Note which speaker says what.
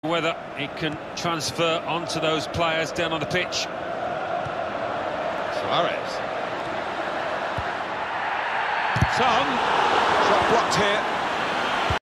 Speaker 1: Whether it can transfer onto those players down on the pitch.
Speaker 2: Suarez.
Speaker 1: Son.
Speaker 2: Shot blocked here.